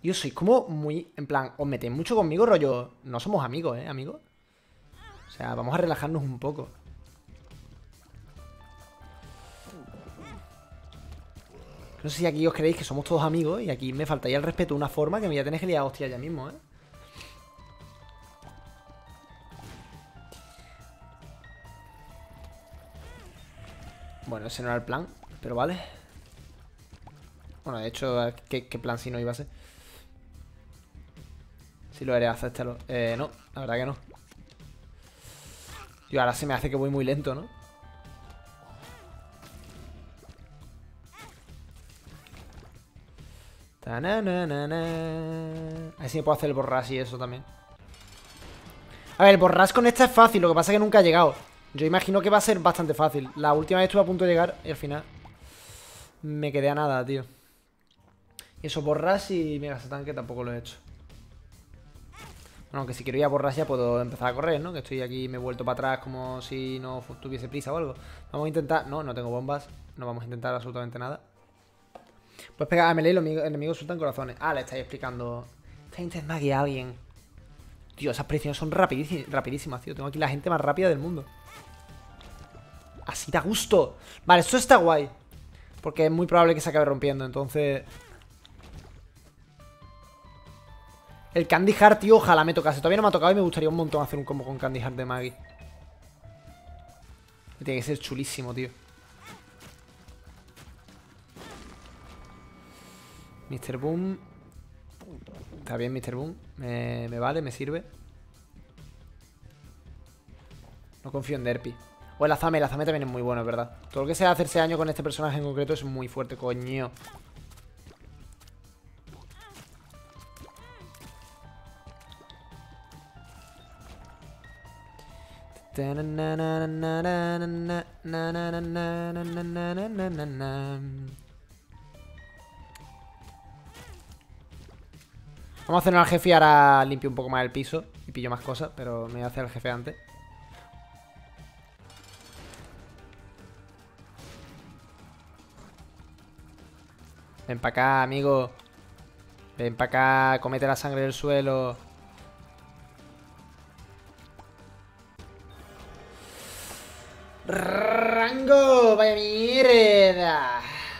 Yo soy como muy... En plan, os metéis mucho conmigo, rollo... No somos amigos, amigos. O sea, vamos a relajarnos un poco. No sé si aquí os creéis que somos todos amigos y aquí me faltaría el respeto de una forma que me voy a tener que liar a hostia ya mismo, Bueno, ese no era el plan, pero vale. Bueno, de hecho, ¿qué plan si no iba a ser? Si lo haré, acéptalo. No, la verdad que no. Y ahora se me hace que voy muy lento, ¿no? A ver si me puedo hacer el borras y eso también. A ver, el borras con esta es fácil, lo que pasa es que nunca ha llegado. Yo imagino que va a ser bastante fácil. La última vez estuve a punto de llegar y al final me quedé a nada, tío. Y eso, borras y mega satán, que tampoco lo he hecho. Bueno, aunque si quiero ir a borras ya puedo empezar a correr, ¿no? Que estoy aquí, me he vuelto para atrás como si no tuviese prisa o algo. Vamos a intentar... No, no tengo bombas. No vamos a intentar absolutamente nada. Pues pegar a melee y los enemigos sueltan corazones. Ah, le estáis explicando. Está intentando aquí a alguien. Tío, esas predicciones son rapidísimas, tío. Tengo aquí la gente más rápida del mundo. Así da gusto. Vale, esto está guay. Porque es muy probable que se acabe rompiendo, entonces... El Candy Heart, tío, ojalá me tocase. Todavía no me ha tocado y me gustaría un montón hacer un combo con Candy Heart de Maggie. Tiene que ser chulísimo, tío. Mr. Boom. Está bien, Mr. Boom. Me vale, me sirve. No confío en Derpy. O el Azame también es muy bueno, es verdad. Todo lo que sea hacerse daño con este personaje en concreto es muy fuerte, coño. Vamos a hacer al jefe y ahora limpio un poco más el piso y pillo más cosas, pero me voy a hacer el jefe antes. Ven para acá, amigo. Ven para acá, comete la sangre del suelo. ¡Rango! ¡Vaya mierda!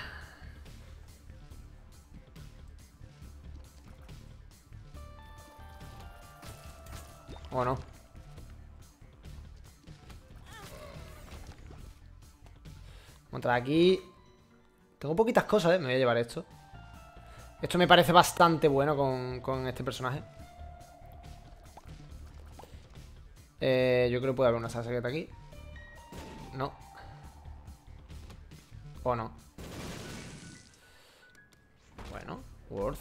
¿O no? Vamos a entrar aquí. Tengo poquitas cosas, me voy a llevar esto. Esto me parece bastante bueno con este personaje. Yo creo que puede haber una sala secreta aquí. No. O no. Bueno, worth.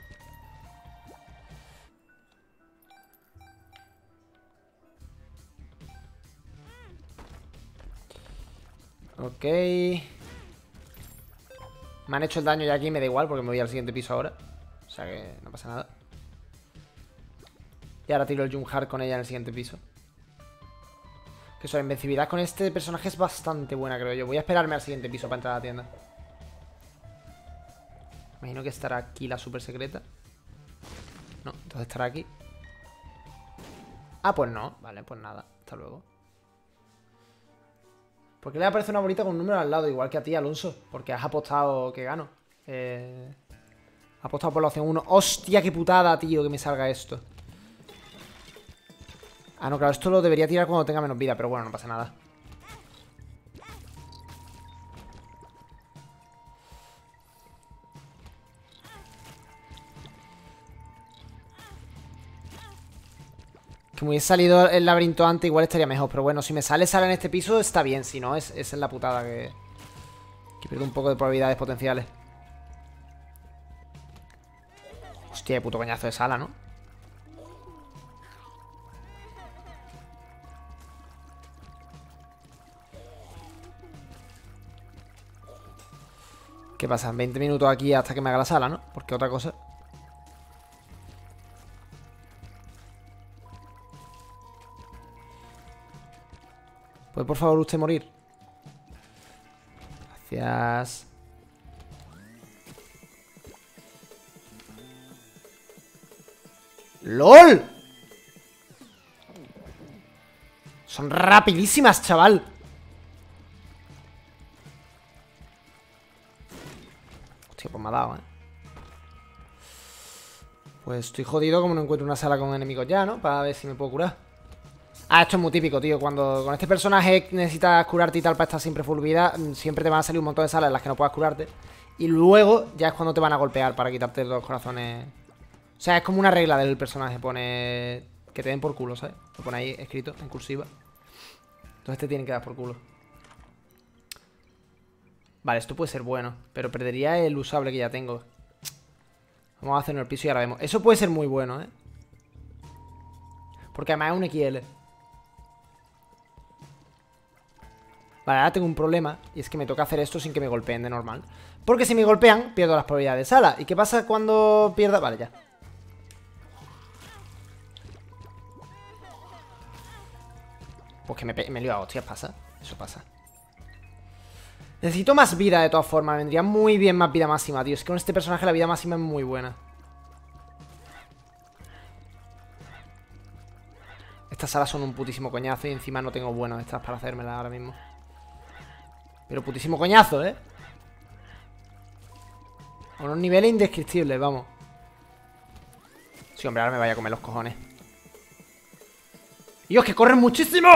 Ok. Me han hecho el daño ya aquí, me da igual porque me voy al siguiente piso ahora. O sea que no pasa nada. Y ahora tiro el Jump Hard con ella en el siguiente piso. Que eso, la invencibilidad con este personaje es bastante buena, creo yo. Voy a esperarme al siguiente piso para entrar a la tienda. Imagino que estará aquí la super secreta. No, entonces estará aquí. Ah, pues no. Vale, pues nada. Hasta luego. ¿Por qué le aparece una bolita con un número al lado? Igual que a ti, Alonso. Porque has apostado que gano. Has apostado por la opción 1. ¡Hostia, qué putada, tío! Que me salga esto. Ah, no, claro, esto lo debería tirar cuando tenga menos vida. Pero bueno, no pasa nada. Que me hubiese salido el laberinto antes igual estaría mejor. Pero bueno, si me sale en este piso está bien. Si no, esa es la putada que pierdo un poco de probabilidades potenciales. Hostia, de puto coñazo de sala, ¿no? ¿Qué pasa? 20 minutos aquí hasta que me haga la sala, ¿no? Porque otra cosa... ¿Puede por favor usted morir? Gracias. ¡LOL! Son rapidísimas, chaval. Hostia, pues me ha dado, Pues estoy jodido como no encuentro una sala con enemigos ya, ¿no? Para ver si me puedo curar. Ah, esto es muy típico, tío. Cuando con este personaje necesitas curarte y tal para estar siempre full vida, siempre te van a salir un montón de salas en las que no puedas curarte. Y luego ya es cuando te van a golpear para quitarte los corazones. O sea, es como una regla del personaje. Pone que te den por culo, ¿sabes? Lo pone ahí escrito en cursiva. Entonces te tienen que dar por culo. Vale, esto puede ser bueno, pero perdería el usable que ya tengo. Vamos a hacerlo en el piso y ahora vemos. Eso puede ser muy bueno, porque además es un XL. Vale, ahora tengo un problema. Y es que me toca hacer esto sin que me golpeen de normal. Porque si me golpean, pierdo las probabilidades de sala. ¿Y qué pasa cuando pierda? Vale, ya. Pues que me lío a hostias, pasa. Eso pasa. Necesito más vida de todas formas. Me vendría muy bien más vida máxima, tío. Es que con este personaje la vida máxima es muy buena. Estas salas son un putísimo coñazo. Y encima no tengo buenos estas para hacérmelas ahora mismo. Pero putísimo coñazo, A unos niveles indescriptibles, vamos. Sí, hombre, ahora me vaya a comer los cojones. ¡Dios, que corren muchísimo!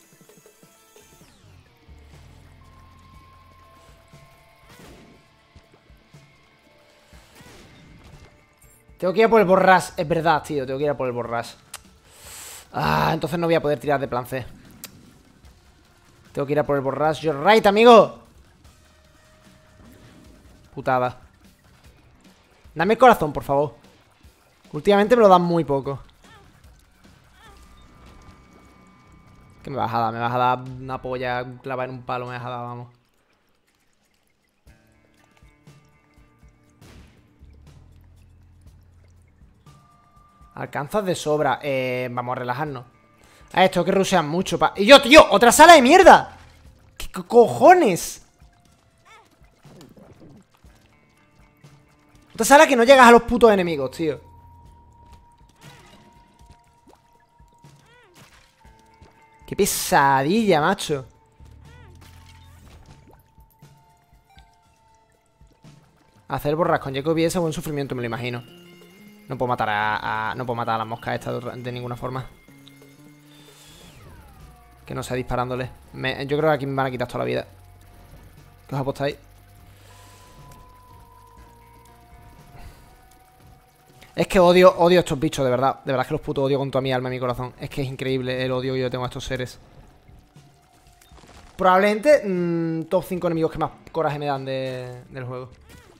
Tengo que ir a por el borras. Es verdad, tío, tengo que ir a por el borras. Ah, entonces no voy a poder tirar de plan C. Tengo que ir a por el borras. You're right, amigo. Putada. Dame el corazón, por favor. Últimamente me lo dan muy poco. ¿Qué me vas a dar? Me vas a dar una polla clavada en un palo, me vas a dar, vamos. Alcanzas de sobra. Vamos a relajarnos. A esto que rushean mucho Y yo, tío, otra sala de mierda. ¿Qué cojones? Otra sala que no llegas a los putos enemigos, tío. Qué pesadilla, macho. Hacer borras con Jacob y ese buen sufrimiento, me lo imagino. No puedo matar no puedo matar a las moscas estas de ninguna forma. Que no sea disparándole. Yo creo que aquí me van a quitar toda la vida. ¿Qué os apostáis? Es que odio estos bichos, de verdad. De verdad que los putos odio con toda mi alma y mi corazón. Es que es increíble el odio que yo tengo a estos seres. Probablemente top 5 enemigos que más coraje me dan del juego.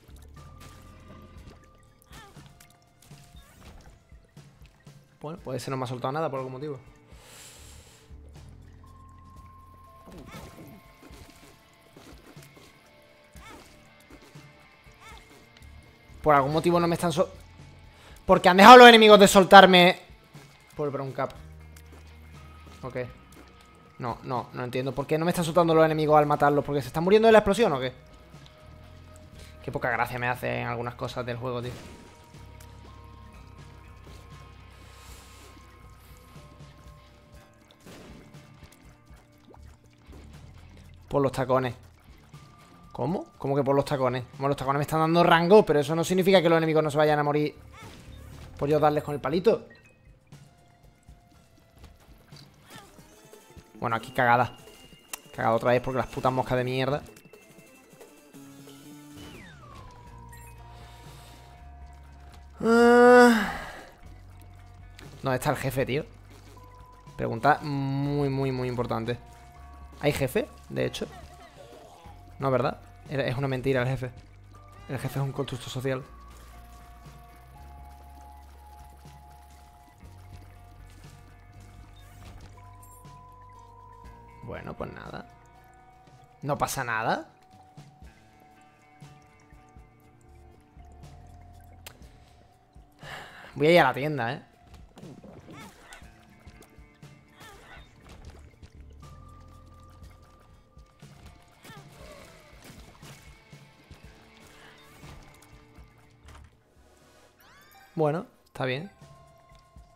Bueno, pues ese no me ha soltado nada por algún motivo. Por algún motivo no me están porque han dejado los enemigos de soltarme. Por el Brown Cap. Ok. No entiendo. ¿Por qué no me están soltando los enemigos al matarlos? ¿Porque se están muriendo de la explosión o qué? Qué poca gracia me hacen algunas cosas del juego, tío. Por los tacones. ¿Cómo? ¿Cómo que por los tacones? Bueno, los tacones me están dando rango, pero eso no significa que los enemigos no se vayan a morir por yo darles con el palito. Bueno, aquí cagada. Cagada otra vez porque las putas moscas de mierda. ¿Dónde está el jefe, tío? Pregunta muy importante. ¿Hay jefe? De hecho. No, ¿verdad? Es una mentira el jefe. El jefe es un constructo social. Bueno, pues nada. No pasa nada. Voy a ir a la tienda, Bueno, está bien.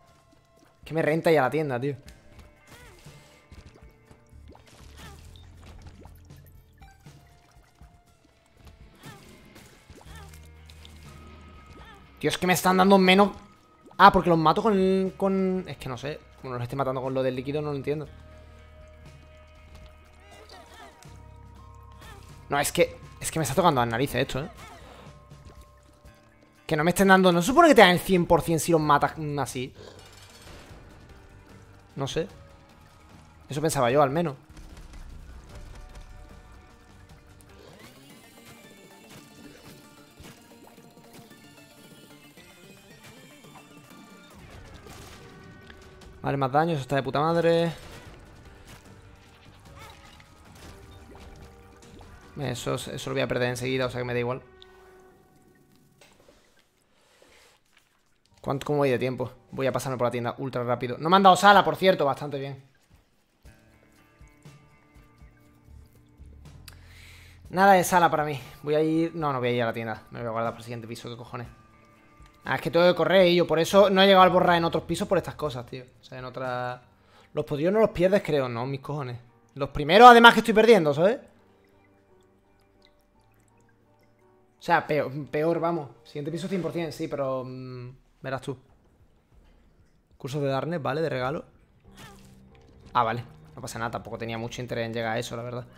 Que me renta ya la tienda, tío. Tío, es que me están dando menos... Ah, porque los mato con... Es que no sé. Como los estoy matando con lo del líquido, no lo entiendo. No, es que me está tocando las narices esto, ¿eh? Que no me estén dando... No se supone que te dan el 100% si los matas así. No sé. Eso pensaba yo, al menos. Vale, más daño, eso está de puta madre. Eso lo voy a perder enseguida, o sea que me da igual. ¿Cómo voy de tiempo? Voy a pasarme por la tienda ultra rápido. No me han dado sala, por cierto, bastante bien. Nada de sala para mí. Voy a ir... No, no voy a ir a la tienda. Me voy a guardar para el siguiente piso, ¿qué cojones? Ah, es que tengo que correr y yo por eso no he llegado al borrar en otros pisos por estas cosas, tío. O sea, en otras... Los podridos no los pierdes, creo. No, mis cojones. Los primeros, además, que estoy perdiendo, ¿sabes? O sea, peor, vamos. Siguiente piso 100%, sí, pero... verás tú. Cursos de Darkness, ¿vale? De regalo. Ah, vale. No pasa nada, tampoco tenía mucho interés en llegar a eso, la verdad.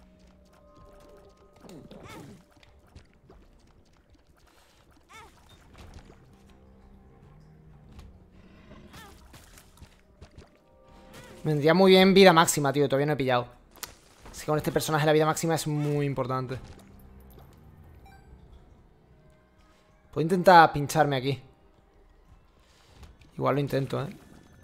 Me vendría muy bien vida máxima, tío. Todavía no he pillado. Así que con este personaje la vida máxima es muy importante. Puedo intentar pincharme aquí. Igual lo intento, ¿eh?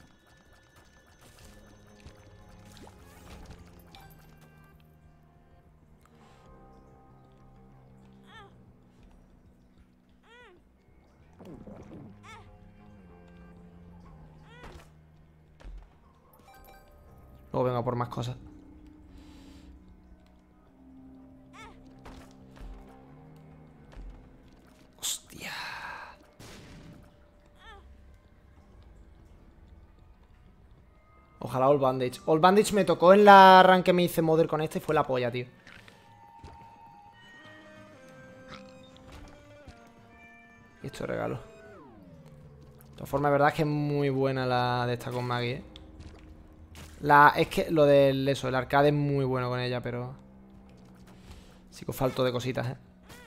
Luego vengo a por más cosas. Hostia. Ojalá All Bandage. All Bandage me tocó en la run que me hice Mother con este y fue la polla, tío. Y esto es regalo. De todas formas, es verdad que es muy buena la de esta con Maggie, ¿eh? Es que lo del eso, el arcade es muy bueno con ella, pero... Sí que os falto de cositas, ¿eh?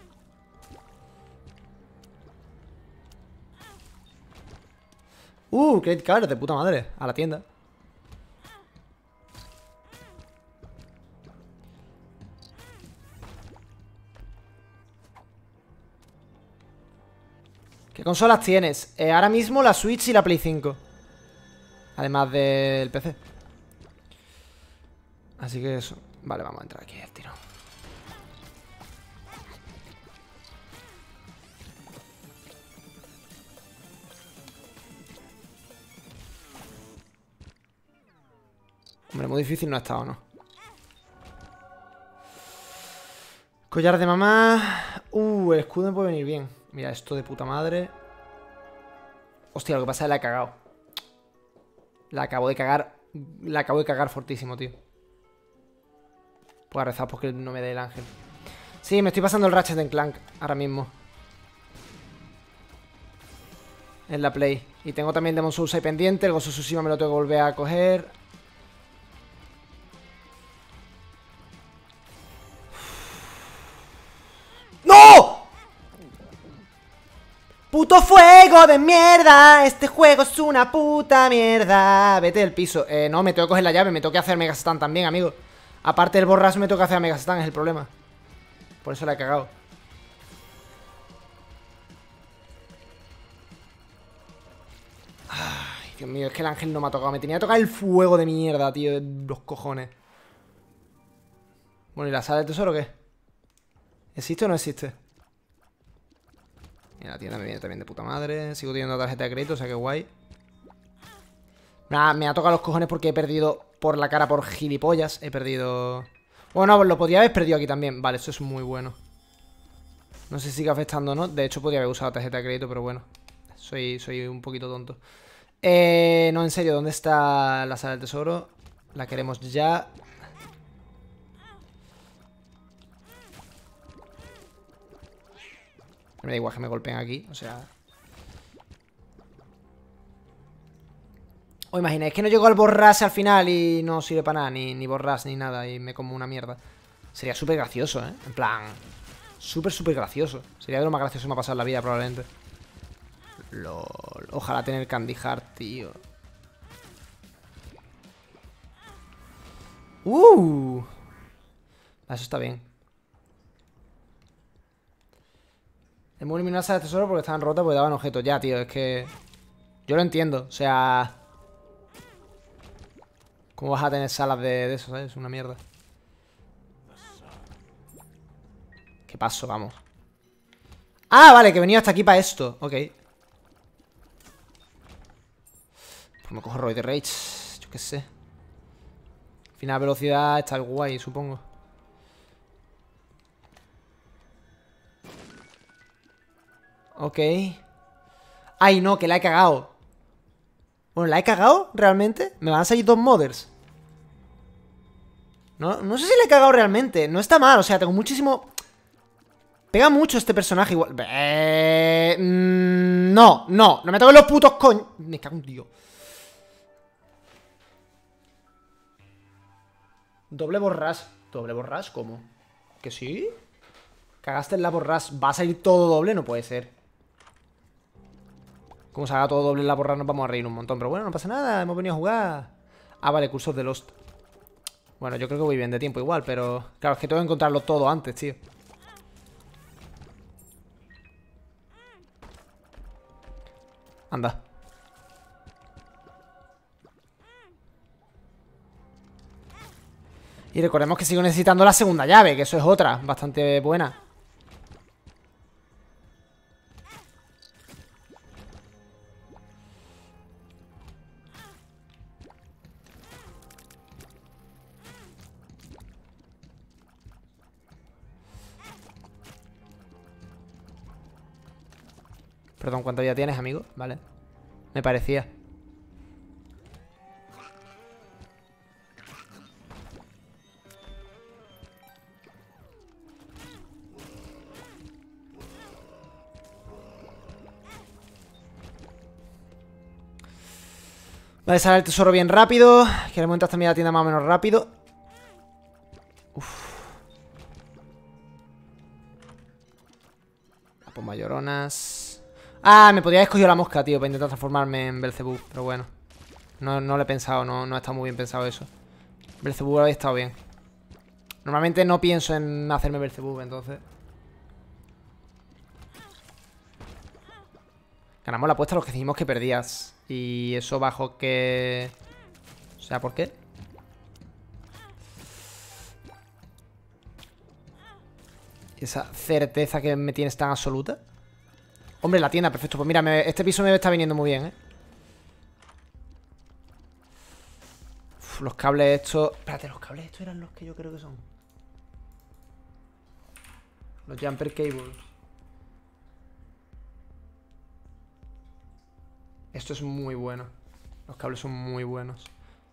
Credit card de puta madre. A la tienda. ¿Qué consolas tienes? Ahora mismo la Switch y la Play 5. Además del PC. Así que eso. Vale, vamos a entrar aquí al tiro. Hombre, muy difícil no ha estado, ¿no? Collar de mamá. El escudo me puede venir bien. Mira, esto de puta madre. Hostia, lo que pasa es que la he cagado. La acabo de cagar. La acabo de cagar fortísimo, tío. Pues a rezar porque no me dé el ángel. Sí, me estoy pasando el Ratchet & Clank ahora mismo. En la Play. Y tengo también Demon's Souls ahí pendiente. El Ghost of Tsushima me lo tengo que volver a coger. ¡No! ¡Puto fuego de mierda! Este juego es una puta mierda. Vete del piso. No, me tengo que coger la llave. Me tengo que hacer Mega Satan también, amigo. Aparte del borras me tengo que hacer a Mega Satan, es el problema. Por eso la he cagado. Ay, Dios mío, es que el ángel no me ha tocado. Me tenía que tocar el fuego de mierda, tío. De los cojones. Bueno, ¿y la sala del tesoro qué? ¿Existe o no existe? Mira, la tienda me viene también de puta madre. Sigo teniendo tarjeta de crédito, o sea que guay. Nada, me ha tocado los cojones porque he perdido por la cara por gilipollas. He perdido... Bueno, no, lo podía haber perdido aquí también. Vale, eso es muy bueno. No sé si sigue afectando o no. De hecho, podría haber usado tarjeta de crédito, pero bueno. Soy un poquito tonto. No, en serio, ¿dónde está la sala del tesoro? La queremos ya. Me da igual que me golpeen aquí, o sea... ¿Os imagináis que no llegó al borrarse al final y no sirve para nada? Ni borras ni nada y me como una mierda. Sería súper gracioso, ¿eh? En plan... súper gracioso. Sería de lo más gracioso que me ha pasado en la vida, probablemente. LOL. Ojalá tener Candy Heart, tío. Eso está bien. Hemos eliminado la sala de tesoro porque estaban rotas porque daban objetos. Ya, tío, es que... yo lo entiendo, o sea... ¿cómo vas a tener salas de eso, sabes? Es una mierda. ¿Qué pasó? Vamos. Ah, vale, que he venido hasta aquí para esto. Ok. Pues me cojo Roid Rage. Yo qué sé. Al final, velocidad está guay, supongo. Ok. Ay, no, que la he cagado. Bueno, ¿la he cagado realmente? ¿Me van a salir dos modders? No sé si la he cagado realmente. No está mal, o sea, tengo muchísimo... pega mucho este personaje igual. No me toquen los putos coños. Me cago en Dios. Doble borras. ¿Doble borras? ¿Cómo? ¿Que sí? Cagaste en la borras. ¿Va a salir todo doble? No puede ser. Como se haga todo doble en la borras nos vamos a reír un montón. Pero bueno, no pasa nada, hemos venido a jugar. Ah, vale, Cursos de Lost. Bueno, yo creo que voy bien de tiempo igual, pero... claro, es que tengo que encontrarlo todo antes, tío. Anda. Y recordemos que sigo necesitando la segunda llave, que eso es otra, bastante buena. Perdón, ¿cuánta vida tienes, amigo? Vale. Me parecía. Vale, sale el tesoro bien rápido. Queremos entrar también a la tienda más o menos rápido. Uf. Pues mayoronas. Ah, me podría haber escogido la mosca, tío, para intentar transformarme en Belzebú. Pero bueno. No lo he pensado, no está muy bien pensado eso. Belzebú había estado bien. Normalmente no pienso en hacerme Belzebú, entonces. Ganamos la apuesta a los que dijimos que perdías. Y eso bajo que... o sea, ¿por qué? Esa certeza que me tienes tan absoluta. Hombre, la tienda, perfecto. Pues mira, este piso me está viniendo muy bien, ¿eh? Uf, los cables estos... espérate, los cables estos eran los que yo creo que son. Los jumper cables. Esto es muy bueno. Los cables son muy buenos.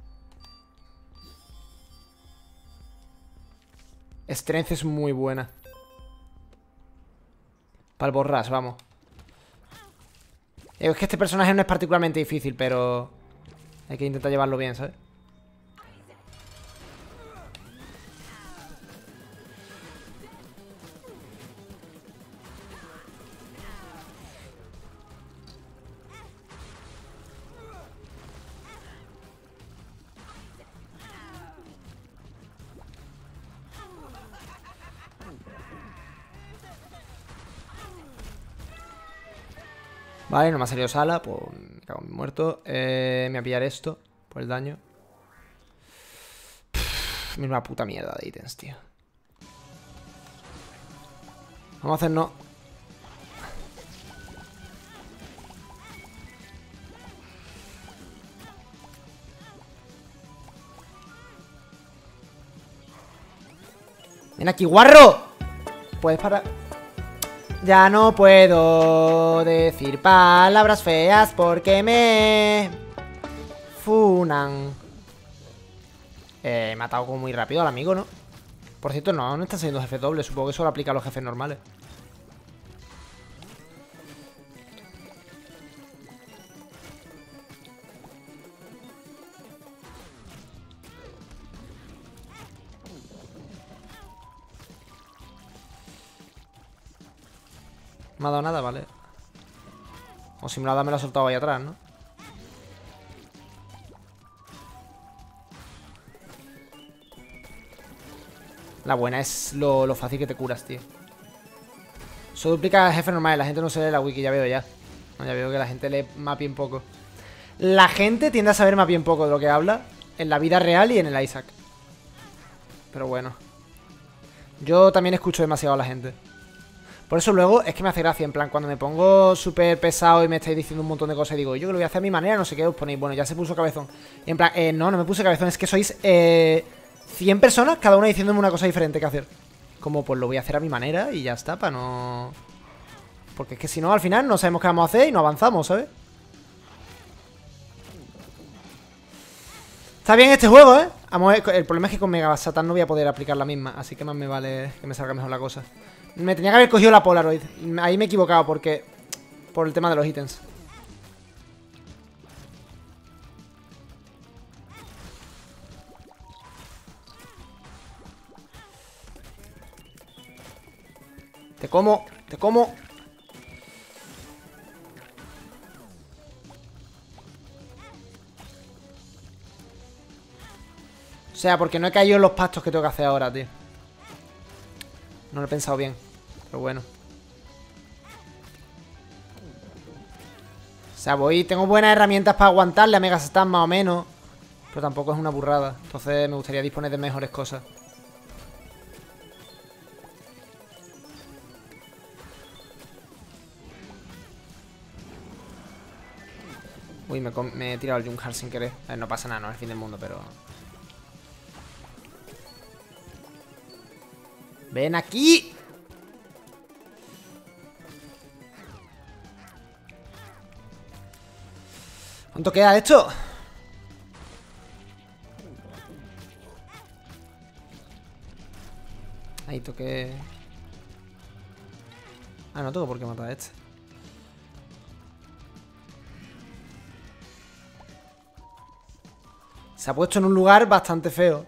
Strength es muy buena. Para el borras, vamos. Es que este personaje no es particularmente difícil, pero hay que intentar llevarlo bien, ¿sabes? Vale, no me ha salido sala. Pues me cago en mi muerto. Me voy a pillar esto por el daño. Mira una puta mierda de ítems, tío. Vamos a hacernos... ¡Ven aquí, guarro! Puedes parar... ya no puedo decir palabras feas porque me funan. He matado como muy rápido al amigo, ¿no? Por cierto, no está siendo jefe doble. Supongo que solo aplica a los jefes normales. No me ha dado nada, vale. O si me lo ha dado, me lo ha soltado ahí atrás, ¿no? La buena es lo fácil que te curas, tío. Eso duplica a jefes normales. La gente no se lee la wiki, ya veo ya. No, ya veo que la gente lee más bien poco. La gente tiende a saber más bien poco de lo que habla en la vida real y en el Isaac. Pero bueno. Yo también escucho demasiado a la gente. Por eso luego es que me hace gracia, en plan, cuando me pongo súper pesado y me estáis diciendo un montón de cosas y digo, yo que lo voy a hacer a mi manera, no sé qué, os ponéis, bueno, ya se puso cabezón. Y en plan, no me puse cabezón, es que sois 100 personas, cada una diciéndome una cosa diferente que hacer. Como, pues lo voy a hacer a mi manera y ya está, para no... Porque es que si no, al final no sabemos qué vamos a hacer y no avanzamos, ¿sabes? Está bien este juego, ¿eh? Vamos, el problema es que con Mega Satan no voy a poder aplicar la misma, así que más me vale que me salga mejor la cosa. Me tenía que haber cogido la Polaroid. Ahí me he equivocado porque... Por el tema de los ítems. Te como, te como. O sea, porque no he caído en los pastos que tengo que hacer ahora, tío. No lo he pensado bien. Pero bueno. O sea, tengo buenas herramientas para aguantarle a Mega Satan más o menos. Pero tampoco es una burrada. Entonces me gustaría disponer de mejores cosas. Uy, me he tirado el Junghard sin querer. A ver, no pasa nada, no es el fin del mundo, pero... ¡Ven aquí! ¿Cuánto queda de esto? Ahí toqué... Ah, no tengo por qué matar a este. Se ha puesto en un lugar bastante feo.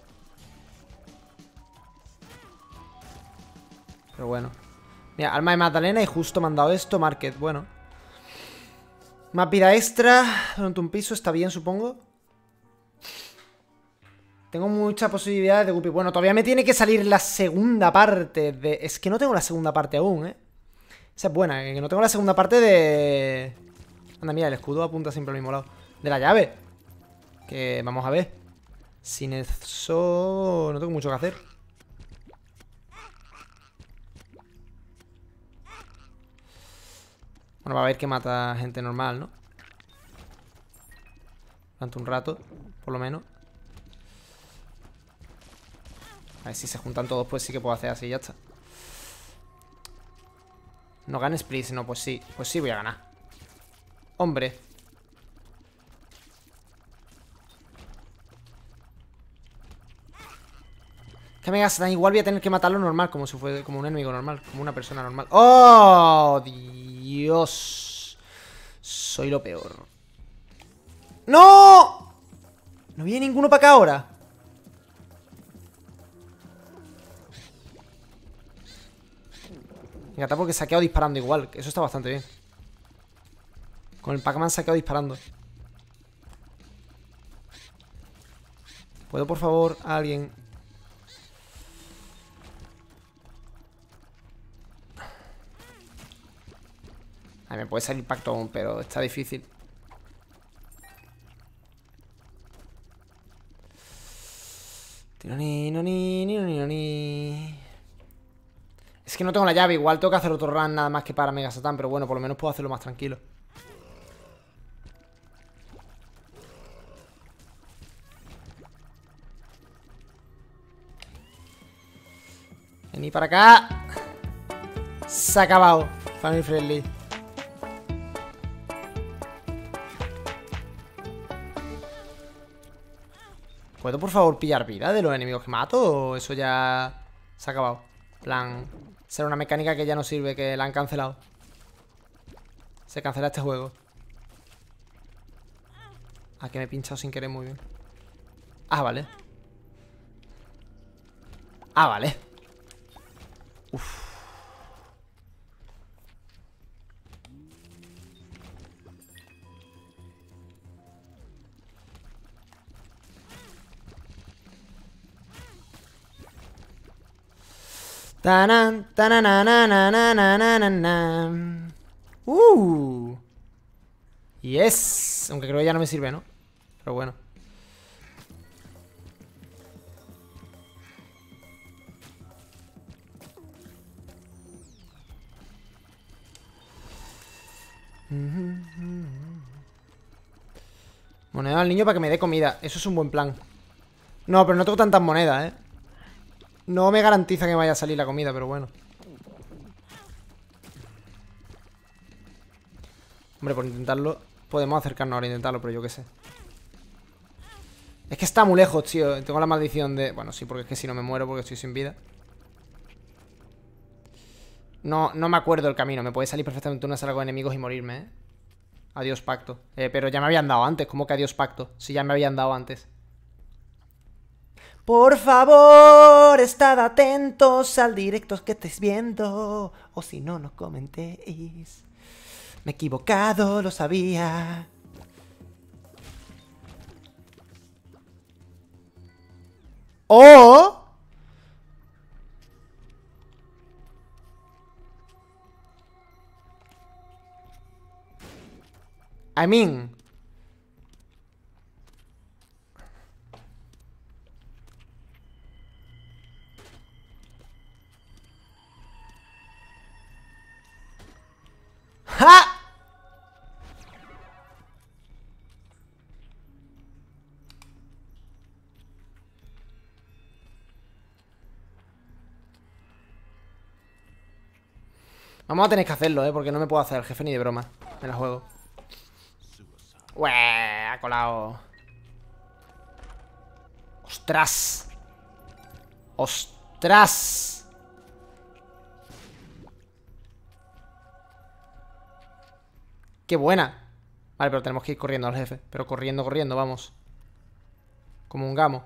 Pero bueno. Mira, alma de Magdalena y justo me han dado esto. Market, bueno. Más vida extra durante un piso, está bien, supongo. Tengo muchas posibilidades de Guppy. Bueno, todavía me tiene que salir la segunda parte de... Es que no tengo la segunda parte aún, ¿eh? Esa es buena, que no tengo la segunda parte de... Anda, mira, el escudo apunta siempre al mismo lado. De la llave. Que vamos a ver. Sin eso... No tengo mucho que hacer. Bueno, va a ver que mata gente normal, ¿no? Durante un rato, por lo menos. A ver si se juntan todos, pues sí que puedo hacer así, ya está. No ganes, please. No, pues sí voy a ganar. Hombre. Que Mega Satan igual voy a tener que matarlo normal, como si fuese como un enemigo normal, como una persona normal. ¡Oh, Dios! Soy lo peor. ¡No! No viene ninguno para acá ahora. Venga, está porque se ha quedado disparando igual. Eso está bastante bien. Con el Pac-Man se ha quedado disparando. ¿Puedo, por favor, a alguien? A ver, me puede salir pacto aún, pero está difícil. Es que no tengo la llave, igual tengo que hacer otro run nada más que para Mega Satan, pero bueno, por lo menos puedo hacerlo más tranquilo. Vení para acá. Se ha acabado. Family friendly. ¿Puedo por favor pillar vida de los enemigos que mato? ¿O eso ya se ha acabado? En plan, será una mecánica que ya no sirve, que la han cancelado. Se cancela este juego. Ah, que me he pinchado sin querer, muy bien. Ah, vale. Ah, vale. Uf. Tanan, tananananananananan. Yes. Aunque creo que ya no me sirve, ¿no? Pero bueno. Moneda al niño para que me dé comida. Eso es un buen plan. No, pero no tengo tantas monedas, ¿eh? No me garantiza que me vaya a salir la comida, pero bueno. Hombre, por intentarlo podemos acercarnos ahora a intentarlo, pero yo qué sé. Es que está muy lejos, tío. Tengo la maldición de... Bueno, sí, porque es que si no me muero porque estoy sin vida. No me acuerdo el camino. Me puede salir perfectamente una sala con enemigos y morirme, ¿eh? Adiós pacto. Pero ya me habían dado antes. ¿Cómo que adiós pacto? Si ya me habían dado antes. Por favor, estad atentos al directo que estéis viendo. O si no, no comentéis. Me he equivocado, lo sabía. ¡Oh! I mean... ¡Ja! Vamos a tener que hacerlo, porque no me puedo hacer el jefe ni de broma. Me la juego. ¡Ué! Ha colado. ¡Ostras! ¡Ostras! ¡Qué buena! Vale, pero tenemos que ir corriendo al jefe. Pero corriendo, corriendo, vamos. Como un gamo.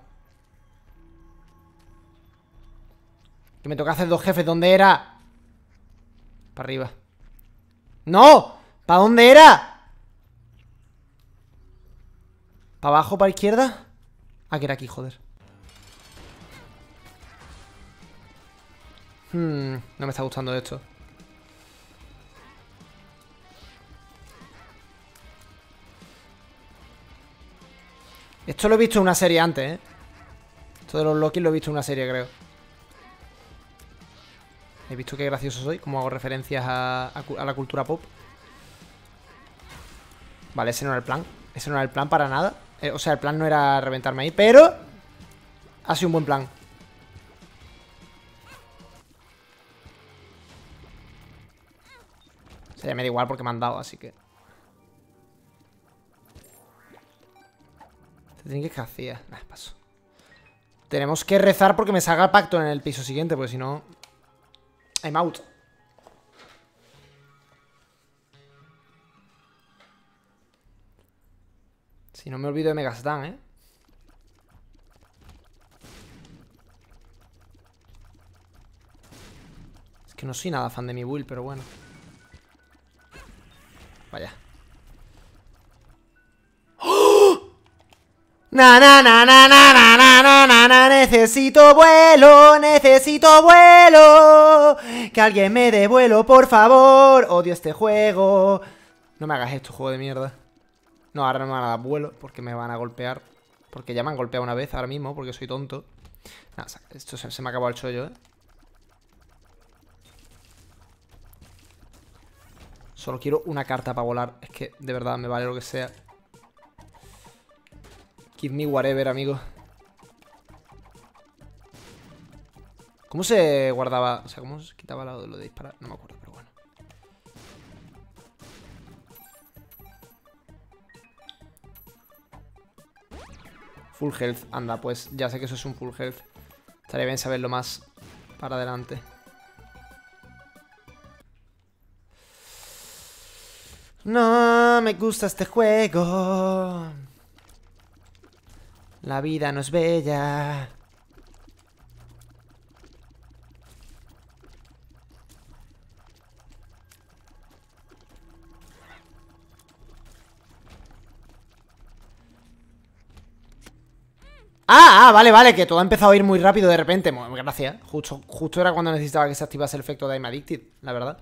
Que me toca hacer dos jefes. ¿Dónde era? Para arriba. ¡No! ¿Para dónde era? ¿Para abajo, para izquierda? Ah, que era aquí, joder. No me está gustando esto. Esto lo he visto en una serie antes, ¿eh? Esto de los Loki lo he visto en una serie, creo. He visto qué gracioso soy, como hago referencias a la cultura pop. Vale, ese no era el plan. Ese no era el plan para nada. O sea, el plan no era reventarme ahí, pero ha sido un buen plan. O sea, ya me da igual porque me han dado, así que... ¿Qué hacía? Nah, paso. Tenemos que rezar porque me salga el pacto en el piso siguiente, porque si no... I'm out. Si no me olvido de Megastan, ¿eh? Es que no soy nada fan de mi build, pero bueno. Vaya. ¡Oh! Na na na na na na na na na na. Necesito vuelo, necesito vuelo. Que alguien me dé vuelo, por favor. Odio este juego. No me hagas esto, juego de mierda. No, ahora no me van a dar vuelo porque me van a golpear. Porque ya me han golpeado una vez ahora mismo, porque soy tonto. Nah, esto se me ha acabado el chollo, ¿eh? Solo quiero una carta para volar. Es que, de verdad, me vale lo que sea. Give me whatever, amigo. ¿Cómo se guardaba? O sea, ¿cómo se quitaba lo de disparar? No me acuerdo, pero bueno. Full health. Anda, pues ya sé que eso es un full health. Estaría bien saberlo más para adelante. No me gusta este juego. La vida no es bella. Vale, que todo ha empezado a ir muy rápido de repente. Gracias. Justo era cuando necesitaba que se activase el efecto de I'm Addicted, la verdad.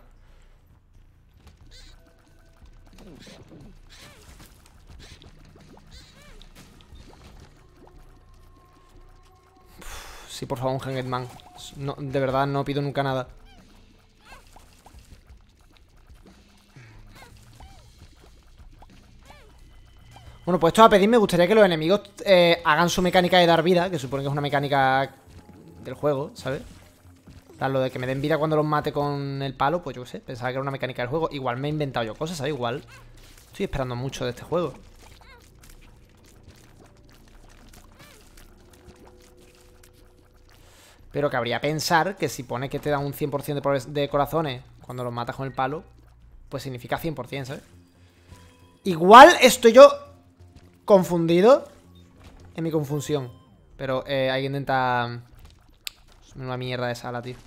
Sí, por favor, un Hanged Man. No, de verdad, no pido nunca nada. Bueno, pues esto a pedir me gustaría que los enemigos hagan su mecánica de dar vida, que supone que es una mecánica del juego, ¿sabes? Lo de que me den vida cuando los mate con el palo, pues yo qué sé, pensaba que era una mecánica del juego. Igual me he inventado yo cosas, ¿sabes? Igual estoy esperando mucho de este juego. Pero cabría pensar que si pone que te da un 100% de corazones cuando los matas con el palo, pues significa 100%, ¿sabes? Igual estoy yo confundido en mi confusión. Pero hay que intentar... Es una mierda de sala, tío.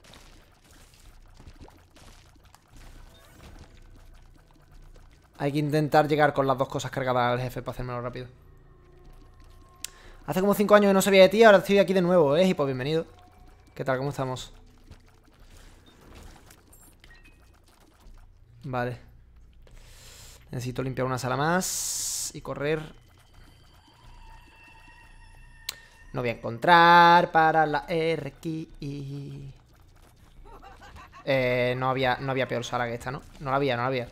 Hay que intentar llegar con las dos cosas cargadas al jefe para hacérmelo rápido. Hace como 5 años que no sabía de ti, ahora estoy aquí de nuevo, y pues bienvenido. ¿Qué tal? ¿Cómo estamos? Vale. Necesito limpiar una sala más y correr. No voy a encontrar para la R-Key. No había peor sala que esta, ¿no? No la había.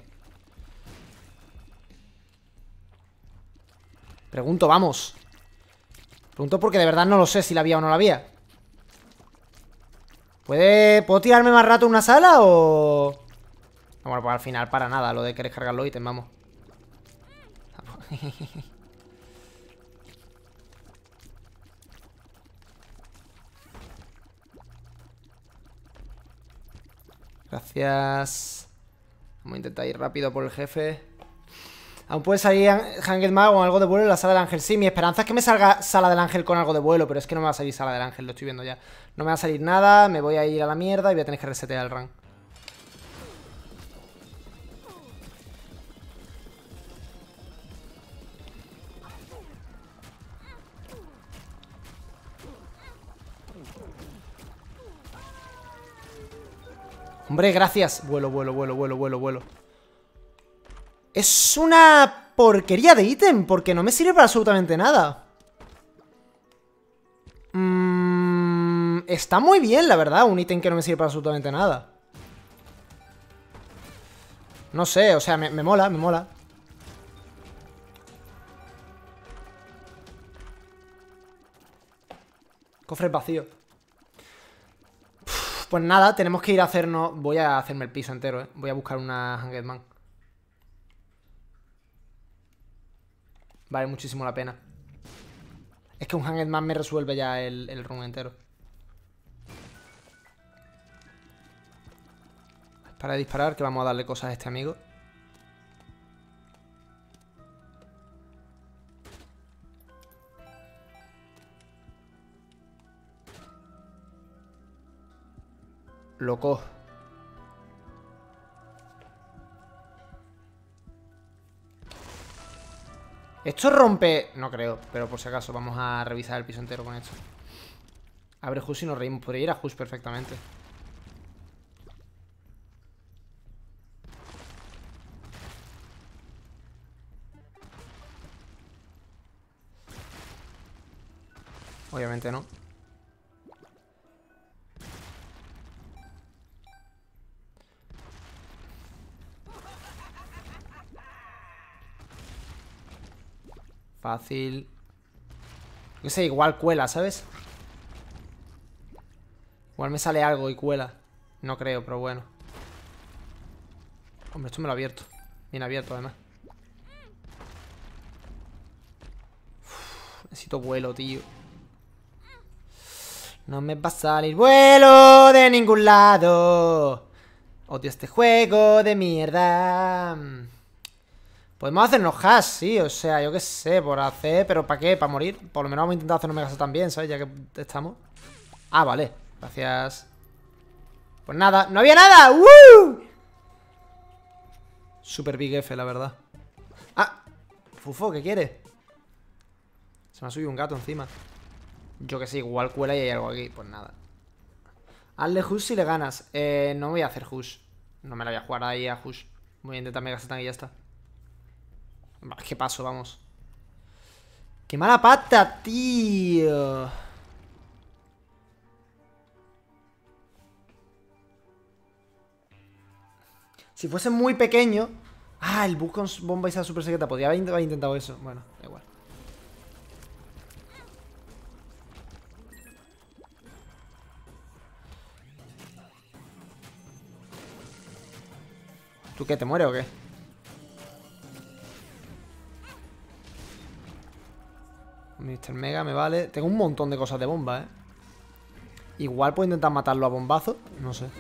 Pregunto, vamos. Pregunto porque de verdad no lo sé si la había o no la había. ¿Puedo tirarme más rato en una sala o...? Bueno, pues al final para nada, lo de querer cargar los ítems, vamos. Gracias. Vamos a intentar ir rápido por el jefe. Aún puede salir Hanged Man con algo de vuelo en la sala del ángel. Sí, mi esperanza es que me salga sala del ángel con algo de vuelo, pero es que no me va a salir sala del ángel, lo estoy viendo ya. No me va a salir nada, me voy a ir a la mierda y voy a tener que resetear el run. Hombre, gracias. Vuelo. Es una porquería de ítem, porque no me sirve para absolutamente nada. Está muy bien, la verdad, un ítem que no me sirve para absolutamente nada. No sé, o sea, me mola. Cofre vacío. Pues nada, tenemos que ir a hacernos... Voy a hacerme el piso entero, ¿eh? Voy a buscar una Hanged Man. Vale muchísimo la pena. Es que un Hanged Man me resuelve ya el run entero. Para disparar, que vamos a darle cosas a este amigo. Loco. Esto rompe... No creo, pero por si acaso vamos a revisar el piso entero con esto. Abre Hush y nos reímos. Podría ir a Hush perfectamente. Obviamente no. Fácil. No sé, igual cuela, ¿sabes? Igual me sale algo y cuela. No creo, pero bueno. Hombre, esto me lo ha abierto. Bien abierto, además. Necesito vuelo, tío. No me va a salir vuelo de ningún lado. Odio este juego de mierda. Podemos hacernos hash, sí, o sea, yo qué sé, por hacer, pero ¿para qué? ¿Para morir? Por lo menos vamos a intentar hacernos megas también, ¿sabes? Ya que estamos. Ah, vale, gracias. Pues nada, ¡no había nada! ¡Woo! Super big F, la verdad. Ah, Fufo, ¿qué quiere? Se me ha subido un gato encima. Yo que sé, igual cuela y hay algo aquí. Pues nada. Hazle hush si le ganas. No voy a hacer hush. No me la voy a jugar ahí a hush. Voy a intentar mega Satan y ya está. ¿Qué paso? Vamos. ¡Qué mala pata, tío! Si fuese muy pequeño... Ah, el bus con bomba y esa super secreta. Podría haber intentado eso. Bueno, da igual. ¿Tú qué? ¿Te mueres o qué? Mr. Mega me vale. Tengo un montón de cosas de bomba, Igual puedo intentar matarlo a bombazo. No sé.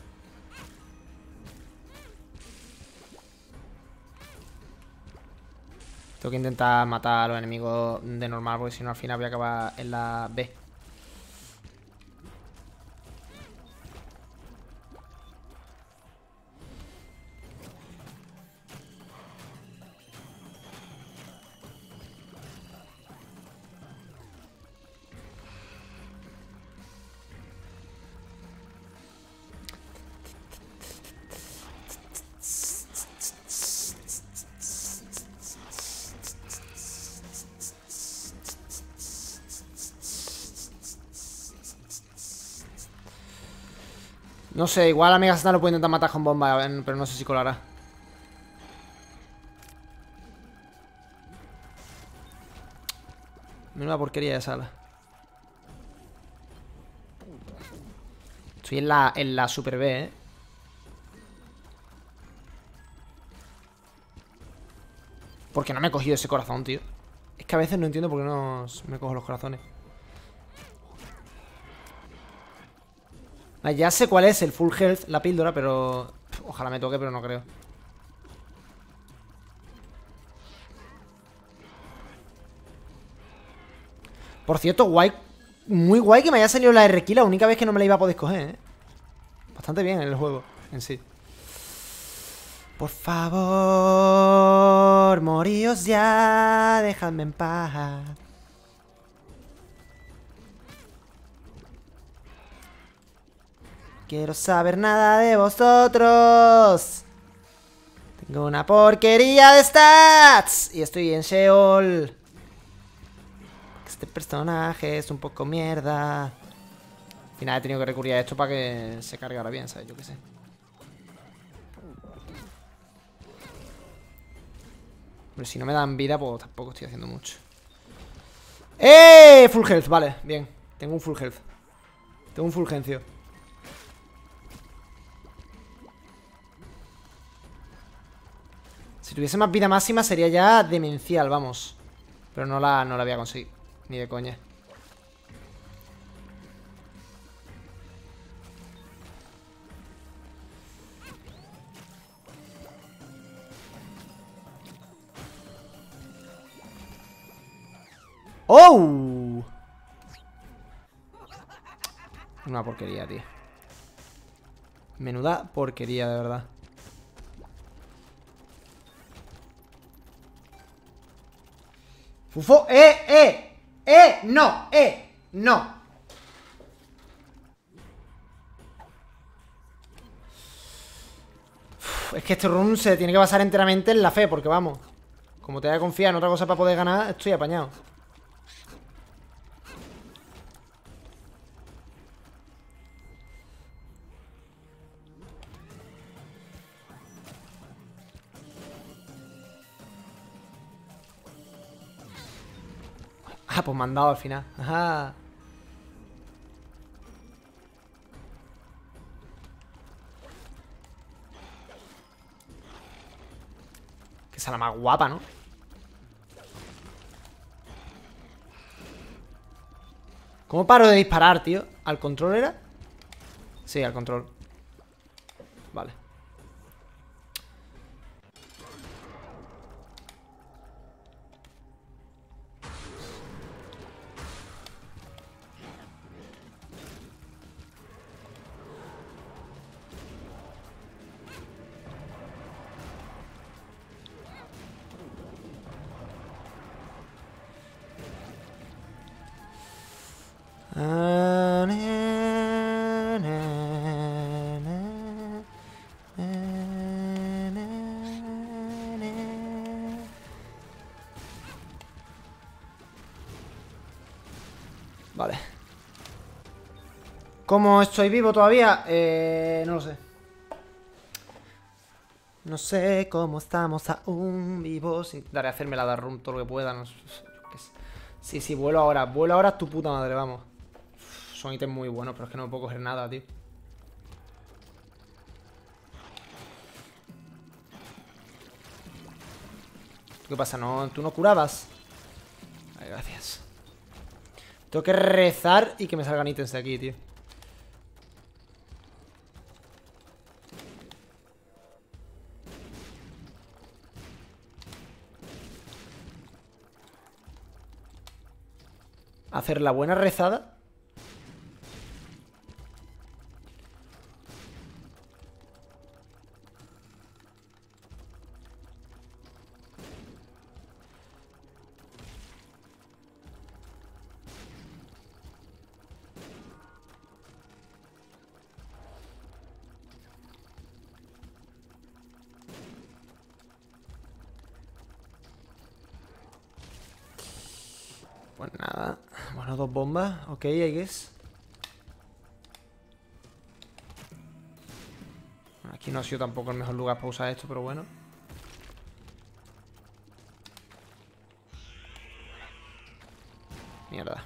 Tengo que intentar matar a los enemigos de normal, porque si no al final voy a acabar en la B. No sé, igual a Mega Satan lo puedo intentar matar con bomba, pero no sé si colará. Menuda porquería de sala. Estoy en la Super B, ¿Por qué no me he cogido ese corazón, tío? Es que a veces no entiendo por qué no me cojo los corazones. Ya sé cuál es el full health, la píldora, pero... Ojalá me toque, pero no creo. Por cierto, guay. Muy guay que me haya salido la R-Key la única vez que no me la iba a poder escoger, Bastante bien en el juego, en sí. Por favor, moríos ya, dejadme en paz. Quiero saber nada de vosotros. Tengo una porquería de stats y estoy en Sheol. Este personaje es un poco mierda. Al final he tenido que recurrir a esto para que se cargara bien, ¿sabes? Yo qué sé. Pero si no me dan vida, pues tampoco estoy haciendo mucho. ¡Eh! Full health, vale, bien. Tengo un full health. Tengo un fulgencio. Si tuviese más vida máxima sería ya demencial, vamos. Pero no la voy a conseguir. Ni de coña. ¡Oh! Una porquería, tío. Menuda porquería, de verdad. Fufo, no, no. Uf, es que este run se tiene que basar enteramente en la fe, porque vamos. Como te voy a confiar en otra cosa para poder ganar, estoy apañado. Ah, pues me han dado al final. Ajá. Que sea la más guapa, ¿no? ¿Cómo paro de disparar, tío? ¿Al control era? Sí, al control. Vale. Vale. ¿Cómo estoy vivo todavía? No lo sé. No sé cómo estamos aún vivos. Intentaré hacerme la Dark Room todo lo que pueda. No sé, qué sé. Sí, sí, vuelo ahora. Vuelo ahora es tu puta madre, vamos. Son ítems muy buenos, pero es que no me puedo coger nada, tío. ¿Qué pasa? ¿No? ¿Tú no curabas? Ay, gracias. Tengo que rezar y que me salgan ítems de aquí, tío. Hacer la buena rezada. Pues nada. Bueno, 2 bombas. Ok, I guess. Aquí no ha sido tampoco el mejor lugar para usar esto, pero bueno. Mierda.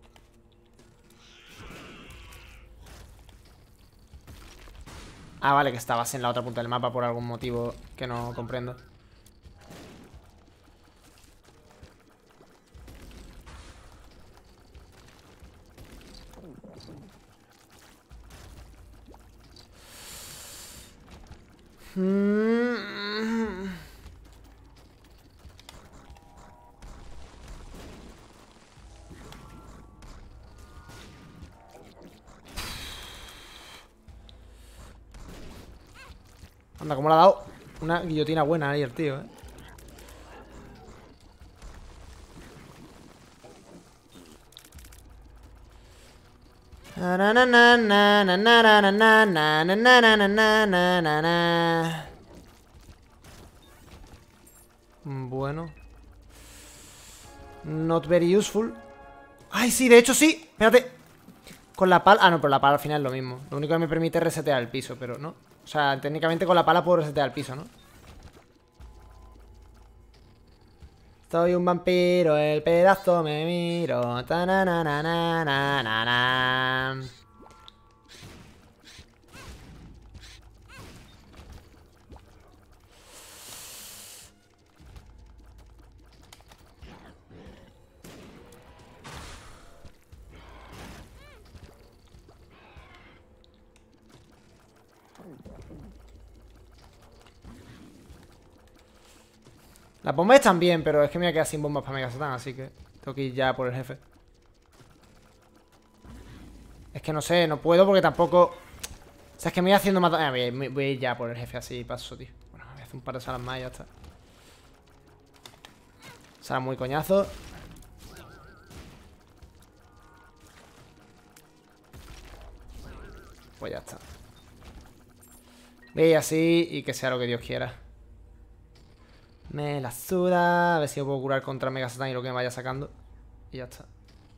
Ah, vale, que estabas en la otra punta del mapa por algún motivo que no comprendo. Anda, ¿cómo le ha dado? Una guillotina buena ahí el tío, ¿eh? Bueno. Not very useful. ¡Ay, sí! De hecho, sí. Espérate. Con la pala... Ah, no, pero la pala al final es lo mismo. Lo único que me permite es resetear el piso, pero no. O sea, técnicamente con la pala puedo resetear el piso, ¿no? Soy un vampiro, el pedazo me miro. Ta-na-na-na-na-na-na. Las bombas están bien, pero es que me voy a quedar sin bombas para Mega Satan, así que tengo que ir ya por el jefe. Es que no sé, no puedo porque tampoco... O sea, es que me voy haciendo más... voy a ir ya por el jefe así, paso, tío. Bueno, voy a hacer un par de salas más y ya está. Sala muy coñazo. Pues ya está. Ve así y que sea lo que Dios quiera. Me la suda. A ver si yo puedo curar contra Mega Satan y lo que me vaya sacando. Y ya está.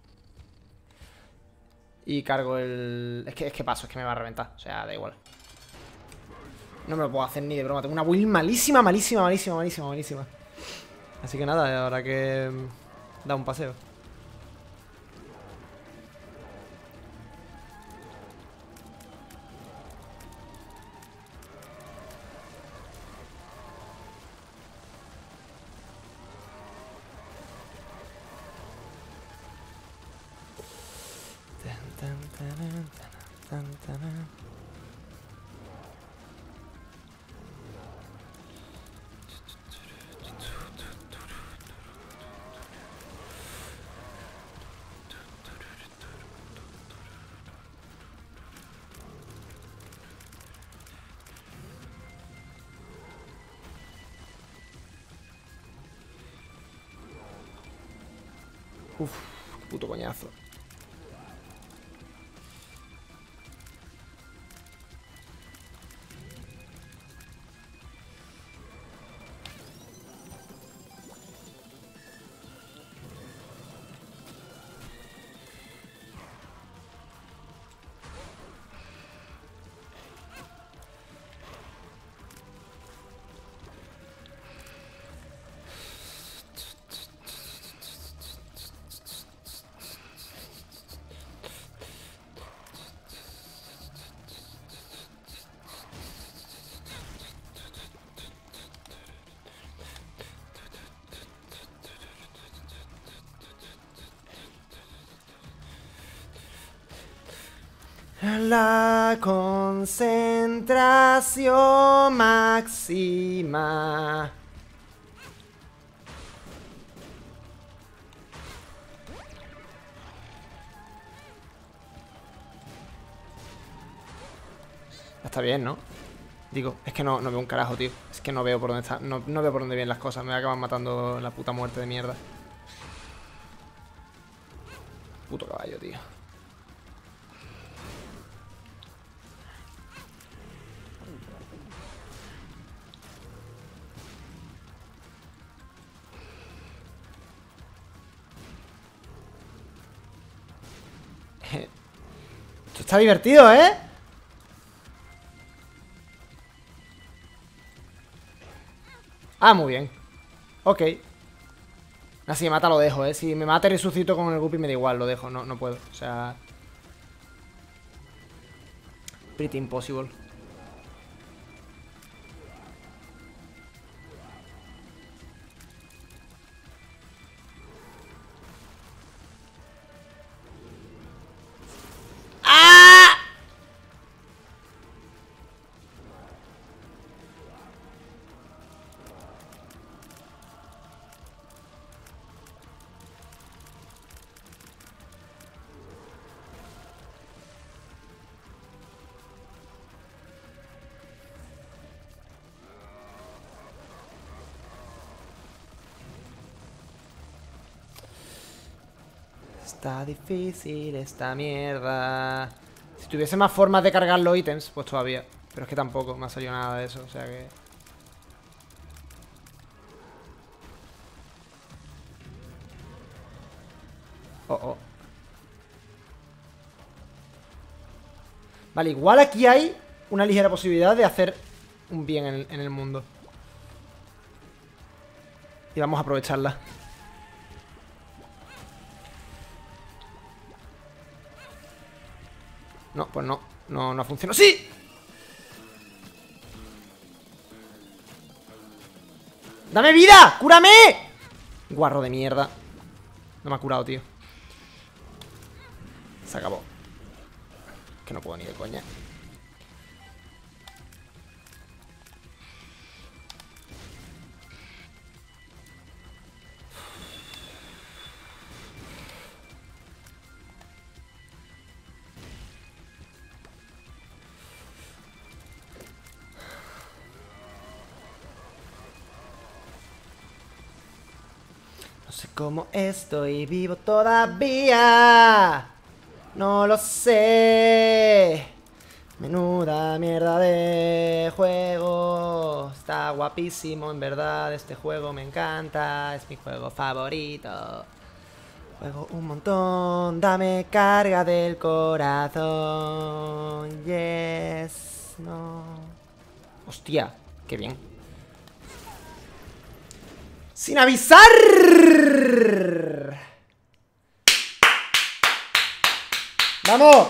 Y cargo el... Es que paso, es que me va a reventar. O sea, da igual. No me lo puedo hacer ni de broma. Tengo una build malísima, malísima, malísima, malísima, malísima. Así que nada, habrá que dar un paseo. Uf, qué puto coñazo. La concentración máxima. Está bien, ¿no? Digo, es que no veo un carajo, tío. Es que no veo por dónde está. No veo por dónde vienen las cosas. Me voy a acabar matando la puta muerte de mierda. Puto caballo, tío. Esto está divertido, ¿eh? Ah, muy bien. Ok. Así me mata, lo dejo, ¿eh? Si me mata y resucito con el Guppy me da igual, lo dejo. No puedo. O sea... Pretty impossible. ¡Ah! Está difícil esta mierda. Si tuviese más formas de cargar los ítems, pues todavía. Pero es que tampoco me ha salido nada de eso, o sea que... Oh, oh. Vale, igual aquí hay una ligera posibilidad de hacer un bien en el mundo. Y vamos a aprovecharla. No, pues no. No ha funcionado. ¡Sí! ¡Dame vida! ¡Cúrame! Guarro de mierda. No me ha curado, tío. Se acabó. Que no puedo ni de coña. No sé cómo estoy vivo todavía. No lo sé. Menuda mierda de juego. Está guapísimo, en verdad. Este juego me encanta. Es mi juego favorito. Juego un montón. Dame carga del corazón. Yes. No. Hostia, qué bien. ¡Sin avisar! ¡Vamos!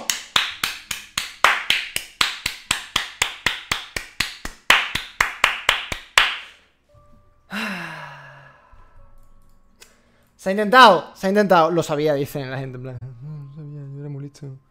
Se ha intentado, lo sabía, dicen la gente en plan. No, lo sabía, yo era muy listo.